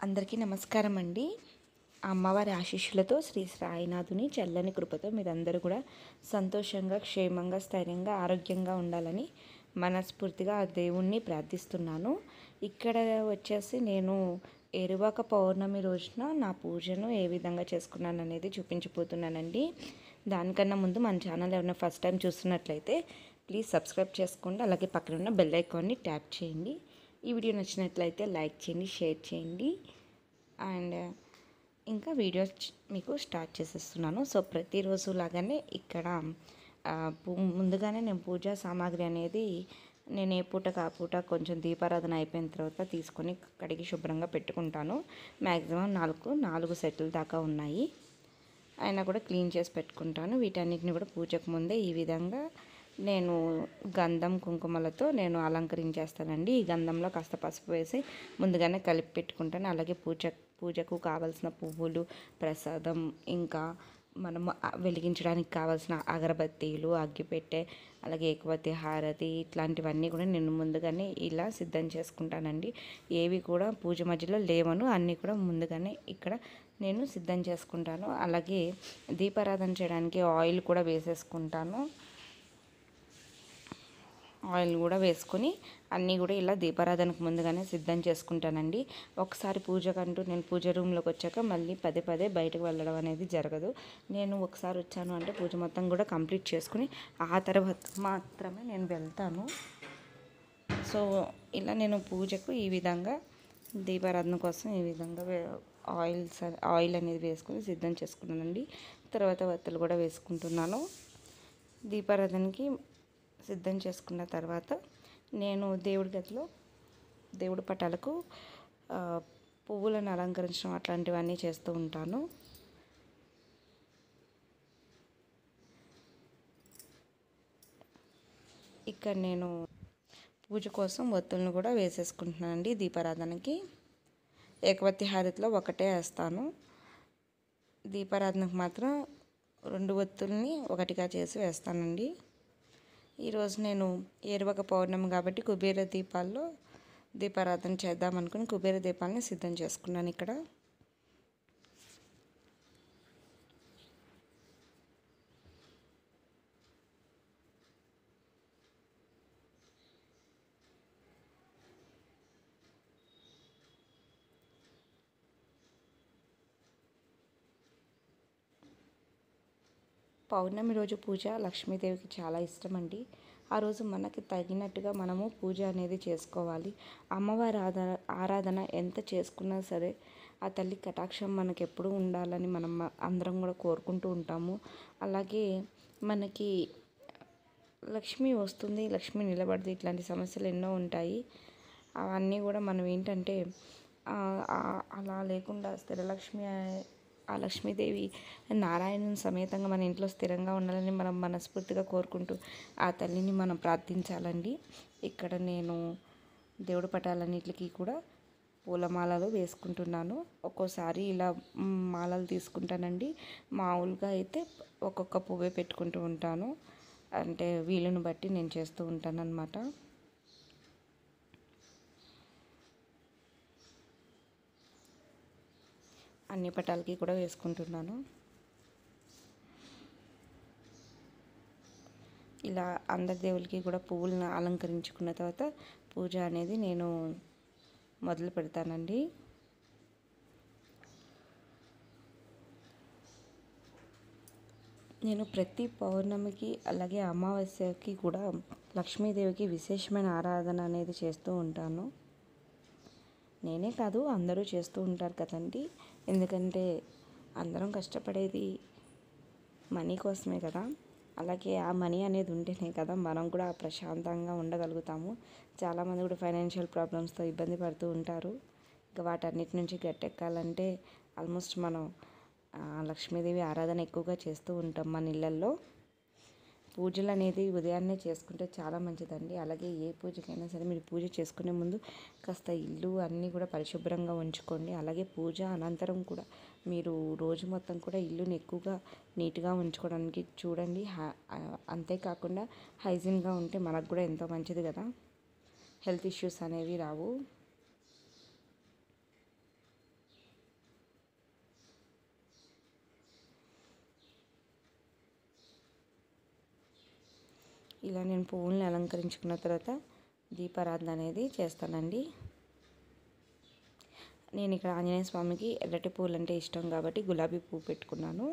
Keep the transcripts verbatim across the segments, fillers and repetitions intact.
అందరికీ నమస్కారం అండి. అమ్మవారి ఆశీస్సులతో శ్రీ సాయినాథుని చల్లని కృపతో మీరందరూ కూడా సంతోషంగా, క్షేమంగా, స్థైర్యంగా, ఆరోగ్యంగా ఉండాలని మనస్ఫూర్తిగా ఆ దేవుణ్ణి ప్రార్థిస్తున్నాను. ఇక్కడ వచ్చేసి నేను ఏరువాక పౌర్ణమి రోజున నా పూజను ఏ విధంగా చేసుకున్నాను అనేది చూపించబోతున్నానండి. దానికన్నా ముందు మన ఛానల్ ఎవరైనా ఫస్ట్ టైం చూస్తున్నట్లయితే ప్లీజ్ సబ్స్క్రైబ్ చేసుకోండి. అలాగే పక్కన ఉన్న బెల్ ఐకాన్ని ట్యాప్ చేయండి. ఈ వీడియో నచ్చినట్లయితే లైక్ చేయండి, షేర్ చేయండి. అండ్ ఇంకా వీడియోస్ మీకు స్టార్ట్ చేసేస్తున్నాను. సో ప్రతిరోజు లాగానే ఇక్కడ ముందుగానే నేను పూజా సామాగ్రి అనేది నేను ఏ పూటకు ఆ పూట కొంచెం దీపారాధన అయిపోయిన తర్వాత తీసుకొని కడిగి శుభ్రంగా పెట్టుకుంటాను. మ్యాక్సిమం నాలుగు నాలుగు సెట్ల దాకా ఉన్నాయి. అయినా కూడా క్లీన్ చేసి పెట్టుకుంటాను. వీటన్నిటిని కూడా పూజకు ముందే ఈ విధంగా నేను గంధం కుంకుమలతో నేను అలంకరించేస్తానండి. ఈ గంధంలో కాస్త పసుపు వేసి ముందుగానే కలిపి పెట్టుకుంటాను. అలాగే పూజ పూజకు కావాల్సిన పువ్వులు, ప్రసాదం, ఇంకా మనము వెలిగించడానికి కావాల్సిన అగరబత్తీలు, అగ్గిపెట్టె, అలాగే ఏకవతి హారతి ఇట్లాంటివన్నీ కూడా నేను ముందుగానే ఇలా సిద్ధం చేసుకుంటానండి. ఏవి కూడా పూజ మధ్యలో లేవను, అన్నీ కూడా ముందుగానే ఇక్కడ నేను సిద్ధం చేసుకుంటాను. అలాగే దీపారాధన చేయడానికి ఆయిల్ కూడా వేసేసుకుంటాను. ఆయిల్ కూడా వేసుకొని అన్నీ కూడా ఇలా దీపారాధనకు ముందుగానే సిద్ధం చేసుకుంటానండి. ఒకసారి పూజకంటూ నేను పూజ రూమ్లోకి వచ్చాక మళ్ళీ పదే పదే బయటకు వెళ్ళడం అనేది జరగదు. నేను ఒకసారి వచ్చాను అంటే పూజ మొత్తం కూడా కంప్లీట్ చేసుకుని ఆ తర్వాత మాత్రమే నేను వెళ్తాను. సో ఇలా నేను పూజకు ఈ విధంగా దీపారాధన కోసం ఈ విధంగా ఆయిల్ ఆయిల్ అనేది వేసుకొని సిద్ధం చేసుకున్నానండి. తర్వాత వత్తులు కూడా వేసుకుంటున్నాను. దీపారాధనకి సిద్ధం చేసుకున్న తర్వాత నేను దేవుడి గదిలో దేవుడి పటాలకు పువ్వులను అలంకరించడం అట్లాంటివన్నీ చేస్తూ ఉంటాను. ఇక్కడ నేను పూజ కోసం ఒత్తులను కూడా వేసేసుకుంటున్నానండి. దీపారాధనకి ఏకవతి హారతిలో ఒకటే వేస్తాను. దీపారాధనకు మాత్రం రెండు ఒత్తుల్ని ఒకటిగా చేసి వేస్తానండి. ఈరోజు నేను ఏరువాక పౌర్ణమి కాబట్టి కుబేర దీపాల్లో దీపారాధన చేద్దామనుకుని కుబేర దీపాలని సిద్ధం చేసుకున్నాను. ఇక్కడ పౌర్ణమి రోజు పూజ లక్ష్మీదేవికి చాలా ఇష్టం అండి. ఆ రోజు మనకి తగినట్టుగా మనము పూజ అనేది చేసుకోవాలి. అమ్మవారి ఆరా ఆరాధన ఎంత చేసుకున్నా సరే ఆ తల్లి కటాక్షం మనకి ఎప్పుడూ ఉండాలని మనం అందరం కూడా కోరుకుంటూ ఉంటాము. అలాగే మనకి లక్ష్మి వస్తుంది, లక్ష్మి నిలబడుతుంది, ఇట్లాంటి సమస్యలు ఎన్నో ఉంటాయి. అవన్నీ కూడా మనం ఏంటంటే అలా లేకుండా స్థిరలక్ష్మి ఆ లక్ష్మీదేవి నారాయణుని సమేతంగా మన ఇంట్లో స్థిరంగా ఉండాలని మనం మనస్ఫూర్తిగా కోరుకుంటూ ఆ తల్లిని మనం ప్రార్థించాలండి. ఇక్కడ నేను దేవుడి పటాలన్నిటికీ కూడా పూలమాలలు వేసుకుంటున్నాను. ఒక్కోసారి ఇలా మాలలు తీసుకుంటానండి. మామూలుగా అయితే ఒక్కొక్క పువ్వే పెట్టుకుంటూ ఉంటాను. అంటే వీలుని బట్టి నేను చేస్తూ ఉంటాను అన్నమాట. అన్ని పటాలకి కూడా వేసుకుంటున్నాను. ఇలా అందరి దేవులకి కూడా పువ్వులను అలంకరించుకున్న తర్వాత పూజ అనేది నేను మొదలు పెడతానండి. నేను ప్రతి పౌర్ణమికి అలాగే అమావాస్యకి కూడా లక్ష్మీదేవికి విశేషమైన ఆరాధన అనేది చేస్తూ ఉంటాను. నేనే కాదు అందరూ చేస్తూ ఉంటారు కదండి. ఎందుకంటే అందరం కష్టపడేది మనీ కోసమే కదా. అలాగే ఆ మనీ అనేది ఉంటేనే కదా మనం కూడా ప్రశాంతంగా ఉండగలుగుతాము. చాలామంది కూడా ఫైనాన్షియల్ ప్రాబ్లమ్స్తో ఇబ్బంది పడుతూ ఉంటారు. ఇంకా వాటన్నిటి నుంచి గట్టెక్కాలంటే ఆల్మోస్ట్ మనం లక్ష్మీదేవి ఆరాధన ఎక్కువగా చేస్తూ ఉంటాం మన ఇళ్ళల్లో. పూజలు అనేది ఉదయాన్నే చేసుకుంటే చాలా మంచిదండి. అలాగే ఏ పూజకైనా సరే మీరు పూజ చేసుకునే ముందు కాస్త ఇల్లు అన్నీ కూడా పరిశుభ్రంగా ఉంచుకోండి. అలాగే పూజ అనంతరం కూడా మీరు రోజు మొత్తం కూడా ఇల్లుని ఎక్కువగా నీట్గా ఉంచుకోవడానికి చూడండి. అంతేకాకుండా హైజీన్గా ఉంటే మనకు కూడా ఎంతో మంచిది కదా, హెల్త్ ఇష్యూస్ అనేవి రావు. ఇలా నేను పువ్వుల్ని అలంకరించుకున్న తర్వాత దీపారాధన అనేది చేస్తానండి. నేను ఇక్కడ ఆంజనేయ స్వామికి ఎర్రటి పూలు అంటే ఇష్టం కాబట్టి గులాబీ పువ్వు పెట్టుకున్నాను.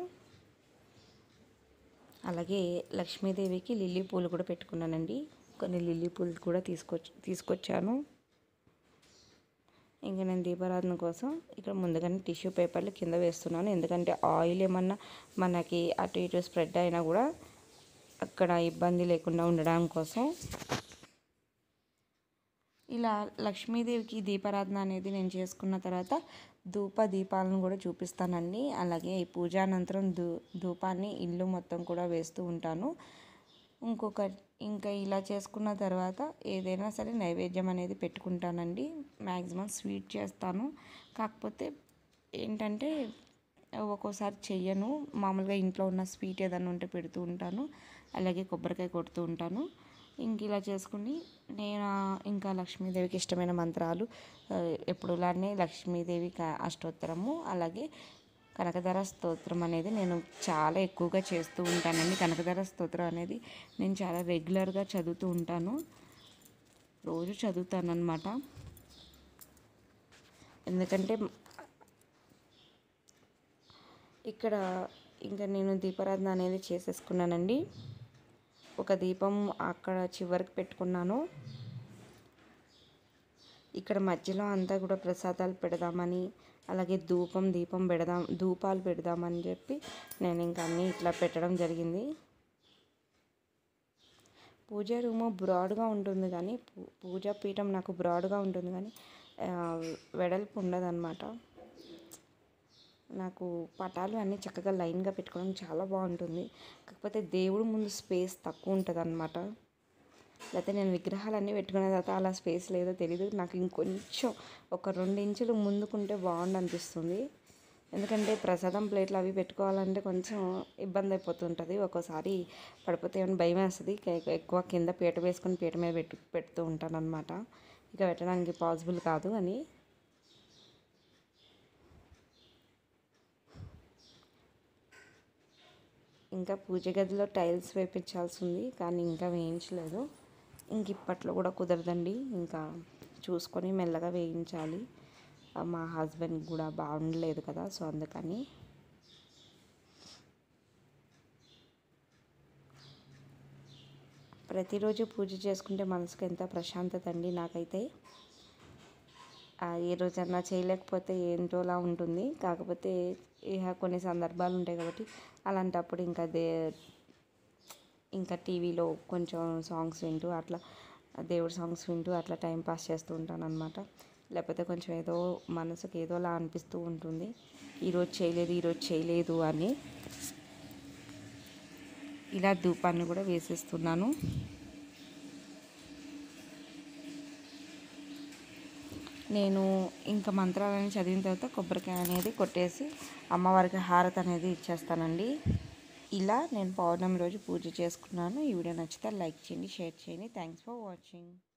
అలాగే లక్ష్మీదేవికి లిల్లీ పూలు కూడా పెట్టుకున్నానండి. కొన్ని లిల్లీ పూలు కూడా తీసుకొచ్చి తీసుకొచ్చాను. ఇంకా నేను దీపారాధన కోసం ఇక్కడ ముందుగానే టిష్యూ పేపర్లు కింద వేస్తున్నాను. ఎందుకంటే ఆయిల్ ఏమన్నా మనకి అటు ఇటు స్ప్రెడ్ అయినా కూడా అక్కడ ఇబ్బంది లేకుండా ఉండడం కోసం. ఇలా లక్ష్మీదేవికి దీపారాధన అనేది నేను చేసుకున్న తర్వాత ధూప దీపాలను కూడా చూపిస్తానండి. అలాగే ఈ పూజా అనంతరం ధూ ధూపాన్ని ఇల్లు మొత్తం కూడా వేస్తూ ఉంటాను. ఇంకొక ఇంకా ఇలా చేసుకున్న తర్వాత ఏదైనా సరే నైవేద్యం అనేది పెట్టుకుంటానండి. మ్యాక్సిమం స్వీట్ చేస్తాను. కాకపోతే ఏంటంటే ఒక్కోసారి చెయ్యను. మామూలుగా ఇంట్లో ఉన్న స్వీట్ ఏదైనా ఉంటే పెడుతూ ఉంటాను. అలాగే కొబ్బరికాయ కొడుతూ ఉంటాను. ఇంక ఇలా చేసుకుని నేను ఇంకా లక్ష్మీదేవికి ఇష్టమైన మంత్రాలు ఎప్పుడులానే లక్ష్మీదేవి అష్టోత్తరము అలాగే కనకధార స్తోత్రం అనేది నేను చాలా ఎక్కువగా చేస్తూ ఉంటానండి. కనకధార స్తోత్రం అనేది నేను చాలా రెగ్యులర్గా చదువుతూ ఉంటాను. రోజు చదువుతాను అన్నమాట. ఎందుకంటే ఇక్కడ ఇంకా నేను దీపారాధన అనేది చేసేసుకున్నానండి. ఒక దీపం అక్కడ చివరికి పెట్టుకున్నాను. ఇక్కడ మధ్యలో అంతా కూడా ప్రసాదాలు పెడదామని అలాగే ధూపం దీపం పెడదాం ధూపాలు పెడదామని చెప్పి నేను ఇంకా అన్నీ ఇట్లా పెట్టడం జరిగింది. పూజ రూము బ్రాడ్గా ఉంటుంది కానీ పూజా పీఠం నాకు బ్రాడ్గా ఉంటుంది కానీ వెడల్పు ఉండదన్నమాట. నాకు పటాలు అన్నీ చక్కగా లైన్గా పెట్టుకోవడం చాలా బాగుంటుంది. కాకపోతే దేవుడు ముందు స్పేస్ తక్కువ ఉంటుంది అన్నమాట. లేకపోతే నేను విగ్రహాలన్నీ పెట్టుకునే తర్వాత అలా స్పేస్ లేదో తెలీదు. నాకు ఇంకొంచెం ఒక రెండు ఇంచులు ముందుకుంటే బాగుండు అనిపిస్తుంది. ఎందుకంటే ప్రసాదం ప్లేట్లు అవి పెట్టుకోవాలంటే కొంచెం ఇబ్బంది అయిపోతుంటుంది. ఒక్కోసారి పడిపోతే ఏమైనా భయం వేస్తుంది. ఎక్కువ కింద పీట వేసుకొని పీట మీద పెట్టు పెడుతూ ఉంటాను అనమాట. ఇక పెట్టడానికి పాసిబుల్ కాదు అని. ఇంకా పూజ గదిలో టైల్స్ వేయించాల్సి ఉంది కానీ ఇంకా వేయించలేదు. ఇంక ఇప్పట్లో కూడా కుదరదండి. ఇంకా చూసుకొని మెల్లగా వేయించాలి. మా హస్బెండ్ కూడా బాగుండలేదు కదా, సో అందుకని. ప్రతిరోజు పూజ చేసుకుంటే మనసుకు ఎంత ప్రశాంతత అండి. నాకైతే ఏ రోజన్నా చేయలేకపోతే ఏంటోలా ఉంటుంది. కాకపోతే ఇక కొన్ని సందర్భాలు ఉంటాయి కాబట్టి అలాంటప్పుడు ఇంకా దే ఇంకా టీవీలో కొంచెం సాంగ్స్ వింటూ అట్లా దేవుడి సాంగ్స్ వింటూ అట్లా టైం పాస్ చేస్తూ ఉంటాను అనమాట. లేకపోతే కొంచెం ఏదో మనసుకు ఏదోలా అనిపిస్తూ ఉంటుంది. ఈరోజు చేయలేదు ఈరోజు చేయలేదు అని. ఇలా ధూపాన్ని కూడా వేసేస్తున్నాను. నేను ఇంకా మంత్రాలని చదివిన తర్వాత కొబ్బరికాయ అనేది కొట్టేసి అమ్మవారికి హారతి అనేది ఇచ్చేస్తానండి. ఇలా నేను పౌర్ణమి రోజు పూజ చేసుకున్నాను. ఈ వీడియో నచ్చితే లైక్ చేయండి, షేర్ చేయండి. Thanks for watching.